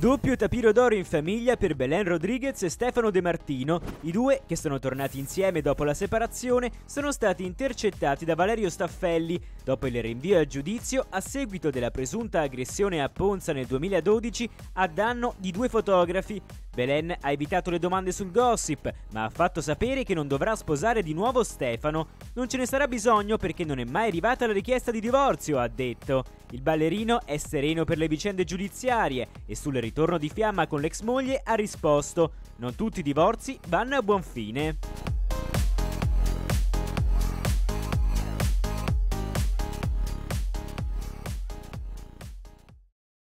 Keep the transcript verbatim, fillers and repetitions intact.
Doppio tapiro d'oro in famiglia per Belén Rodriguez e Stefano De Martino. I due, che sono tornati insieme dopo la separazione, sono stati intercettati da Valerio Staffelli dopo il rinvio a giudizio a seguito della presunta aggressione a Ponza nel duemiladodici a danno di due fotografi. Belén ha evitato le domande sul gossip, ma ha fatto sapere che non dovrà sposare di nuovo Stefano. Non ce ne sarà bisogno perché non è mai arrivata la richiesta di divorzio, ha detto. Il ballerino è sereno per le vicende giudiziarie e sul ritorno di fiamma con l'ex moglie ha risposto: non tutti i divorzi vanno a buon fine.